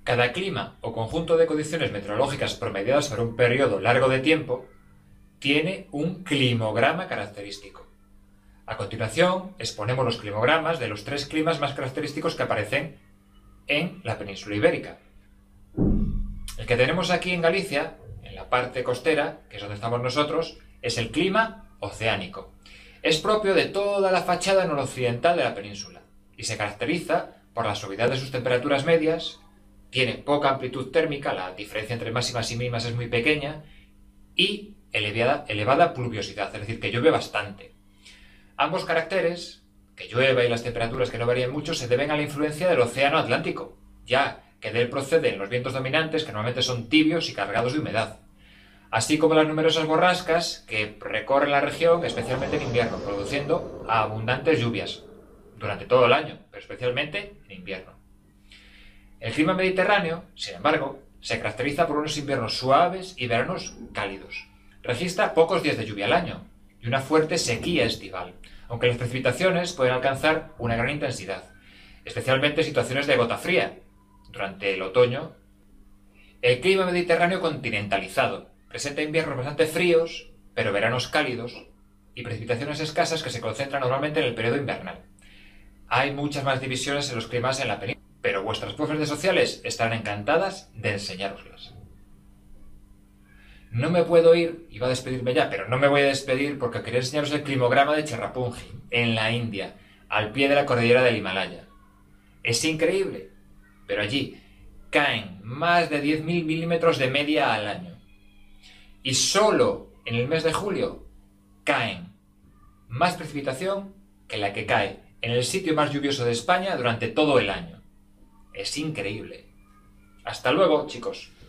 Cada clima o conjunto de condiciones meteorológicas promediadas por un periodo largo de tiempo tiene un climograma característico. A continuación, exponemos los climogramas de los 3 climas más característicos que aparecen en la península ibérica. El que tenemos aquí en Galicia, en la parte costera, que es donde estamos nosotros, es el clima oceánico. Es propio de toda la fachada noroccidental de la península y se caracteriza por la suavidad de sus temperaturas medias, tiene poca amplitud térmica, la diferencia entre máximas y mínimas es muy pequeña, y elevada pluviosidad, es decir, que llueve bastante. Ambos caracteres, que llueva y las temperaturas que no varían mucho, se deben a la influencia del océano Atlántico, ya que de él proceden los vientos dominantes, que normalmente son tibios y cargados de humedad, así como las numerosas borrascas que recorren la región, especialmente en invierno, produciendo abundantes lluvias durante todo el año, pero especialmente en invierno. El clima mediterráneo, sin embargo, se caracteriza por unos inviernos suaves y veranos cálidos. Registra pocos días de lluvia al año y una fuerte sequía estival, aunque las precipitaciones pueden alcanzar una gran intensidad, especialmente en situaciones de gota fría, durante el otoño. El clima mediterráneo continentalizado presenta inviernos bastante fríos, pero veranos cálidos, y precipitaciones escasas que se concentran normalmente en el periodo invernal. Hay muchas más divisiones en los climas en la península, pero vuestras profes de sociales estarán encantadas de enseñároslas. No me puedo ir, iba a despedirme ya, pero no me voy a despedir porque quería enseñaros el climograma de Cherrapunji, en la India, al pie de la cordillera del Himalaya. Es increíble, pero allí caen más de 10.000 milímetros de media al año. Y solo en el mes de julio caen más precipitación que la que cae en el sitio más lluvioso de España durante todo el año. Es increíble. Hasta luego, chicos.